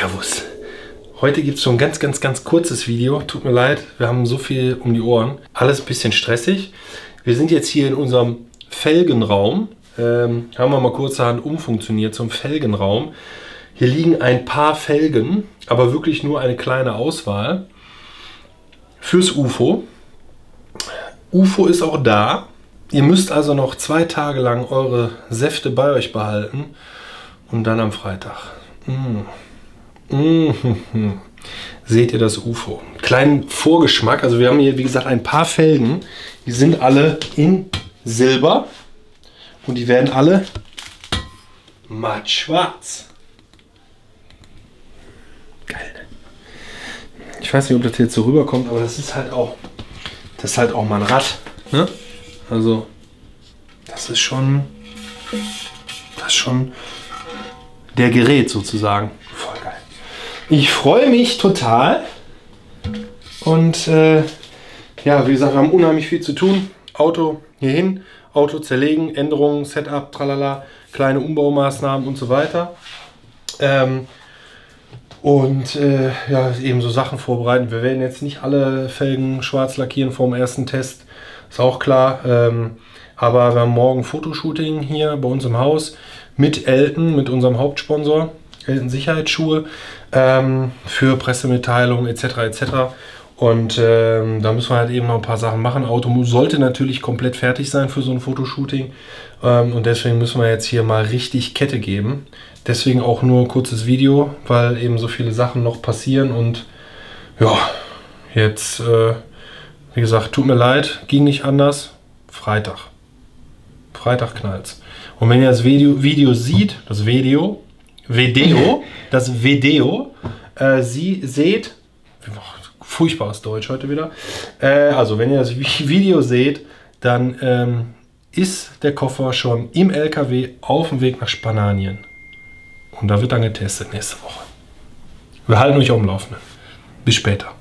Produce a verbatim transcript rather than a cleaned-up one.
Servus. Heute gibt es so ein ganz, ganz, ganz kurzes Video. Tut mir leid, wir haben so viel um die Ohren. Alles ein bisschen stressig. Wir sind jetzt hier in unserem Felgenraum. Ähm, haben wir mal kurzerhand umfunktioniert zum Felgenraum. Hier liegen ein paar Felgen, aber wirklich nur eine kleine Auswahl. Fürs U F O. U F O ist auch da. Ihr müsst also noch zwei Tage lang eure Säfte bei euch behalten. Und dann am Freitag. Mm. Mm-hmm. Seht ihr das U F O? Kleinen Vorgeschmack. Also wir haben hier, wie gesagt, ein paar Felgen. Die sind alle in Silber. Und die werden alle matt schwarz. Geil. Ich weiß nicht, ob das jetzt so rüberkommt, aber das ist halt auch, das ist halt auch mal ein Rad. Ne? Also, das ist schon, das ist schon der Gerät sozusagen. Voll geil. Ich freue mich total. Und äh, ja, wie gesagt, wir haben unheimlich viel zu tun. Auto hierhin, Auto zerlegen, Änderungen, Setup, tralala, kleine Umbaumaßnahmen und so weiter. Ähm, und äh, ja, eben so Sachen vorbereiten. Wir werden jetzt nicht alle Felgen schwarz lackieren vor dem ersten Test. Ist auch klar. Ähm, aber wir haben morgen Fotoshooting hier bei uns im Haus mit Elton, mit unserem Hauptsponsor, Elton Sicherheitsschuhe, ähm, für Pressemitteilungen et cetera et cetera. Und ähm, da müssen wir halt eben noch ein paar Sachen machen. Auto sollte natürlich komplett fertig sein für so ein Fotoshooting. Ähm, und deswegen müssen wir jetzt hier mal richtig Kette geben. Deswegen auch nur ein kurzes Video, weil eben so viele Sachen noch passieren. Und ja, jetzt, äh, wie gesagt, tut mir leid, ging nicht anders. Freitag. Freitag knallt's. Und wenn ihr das Video, Video sieht, das Video, Video, das Video, äh, sie seht, furchtbares Deutsch heute wieder. Äh, also, wenn ihr das Video seht, dann ähm, ist der Koffer schon im L K W auf dem Weg nach Spanien. Und da wird dann getestet nächste Woche. Wir halten euch auf dem Laufenden. Bis später.